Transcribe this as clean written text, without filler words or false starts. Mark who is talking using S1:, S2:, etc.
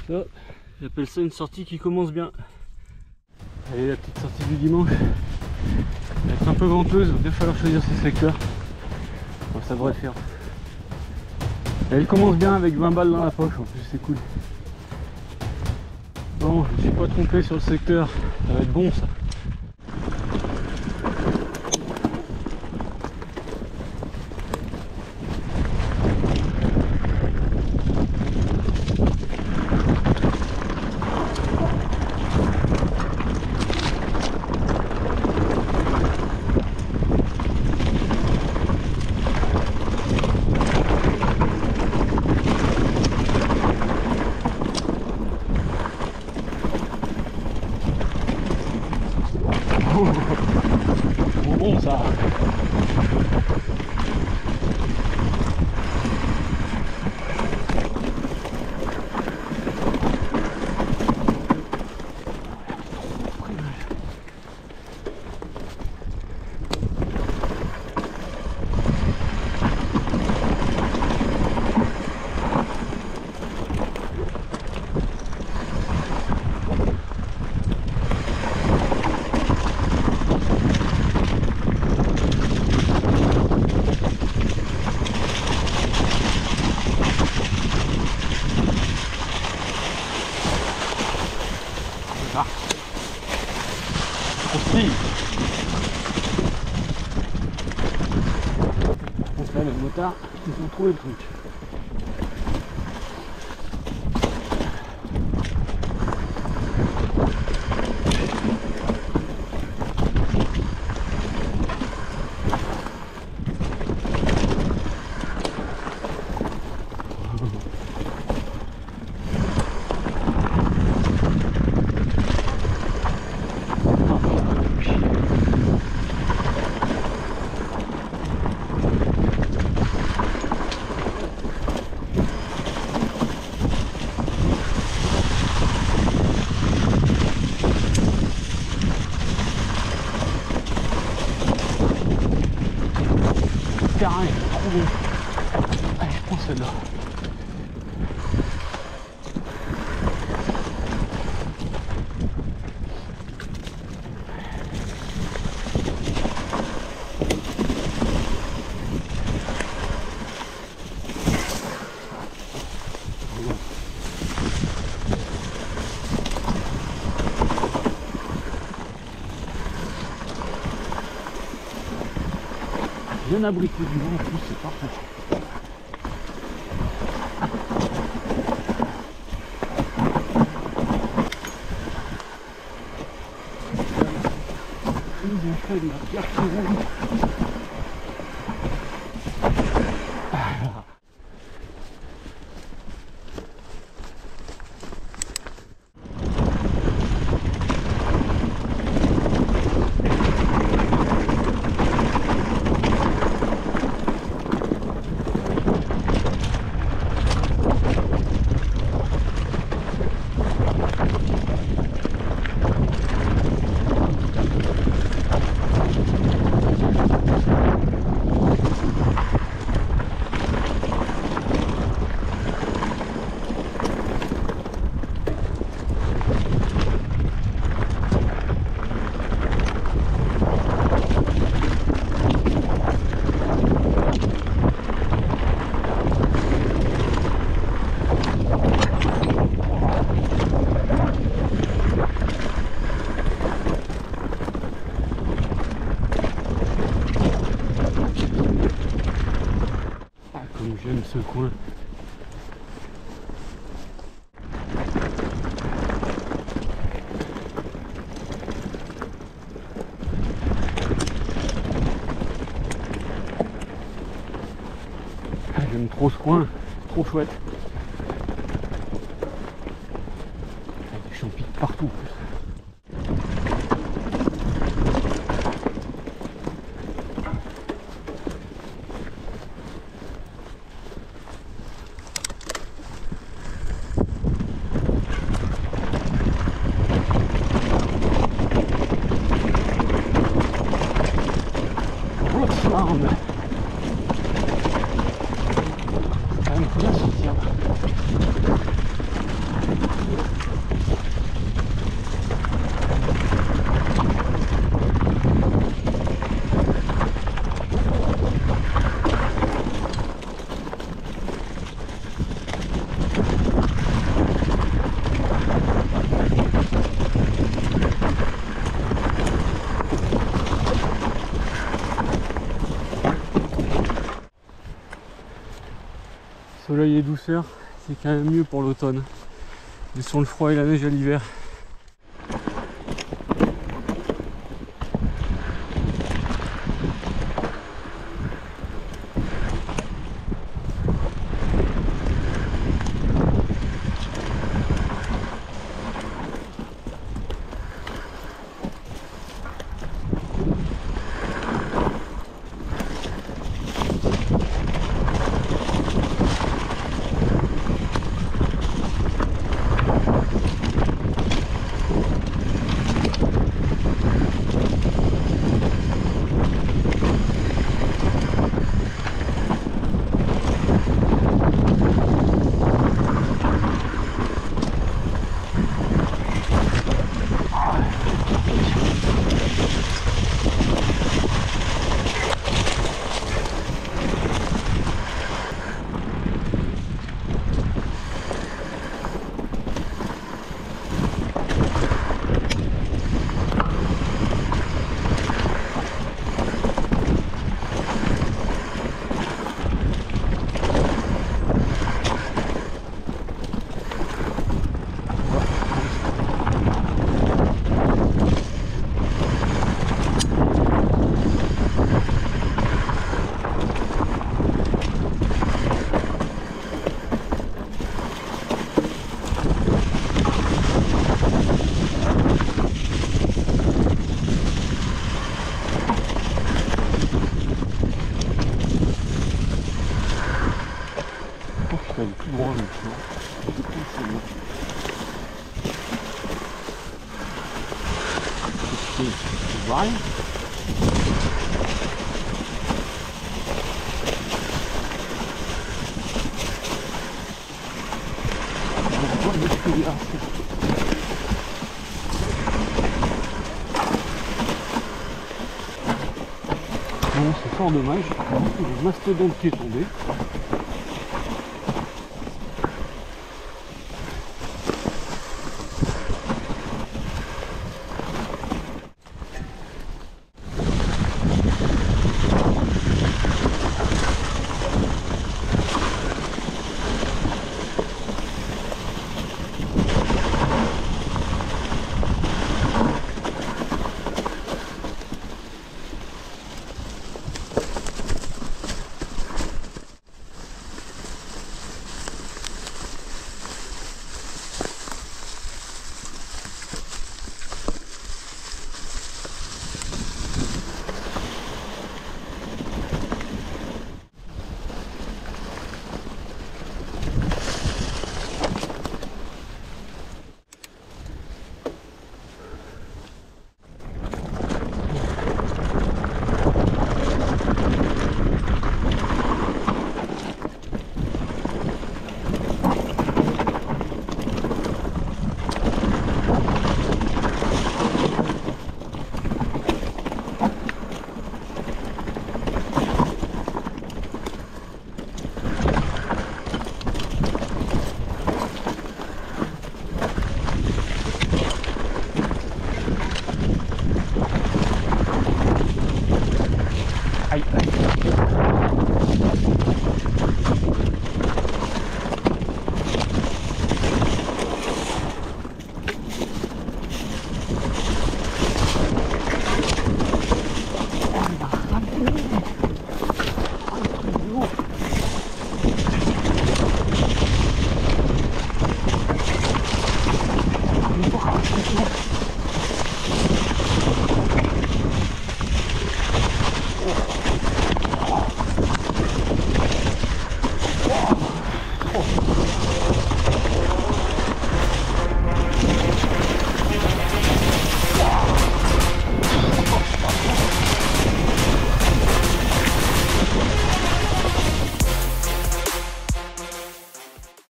S1: Ça, j'appelle ça une sortie qui commence bien. Allez, la petite sortie du dimanche. Elle va être un peu venteuse, il va bien falloir choisir ses secteurs. Bon, ça devrait le faire. Elle commence bien avec 20 balles dans la poche, en plus c'est cool. Bon, je ne suis pas trompé sur le secteur, ça va être bon ça. Bon ça. Ah. Aussi. Donc là, les motards, ils ont trouvé le truc. Terrain est trop bon. Allez, je prends celle-là. Bien abrité du vent en plus, c'est parfait. Ils ont fait de la pierre qui roule. J'aime ce coin. J'aime trop ce coin, trop chouette. Il y a des champignons partout. Arme. Quand même bien sortir. Soleil et douceur, c'est quand même mieux pour l'automne. Laissons le froid et la neige à l'hiver. Le plus grand maintenant. C'est vrai. Bon, c'est fort dommage. Le mastodonte qui est tombé. Aïe, aïe.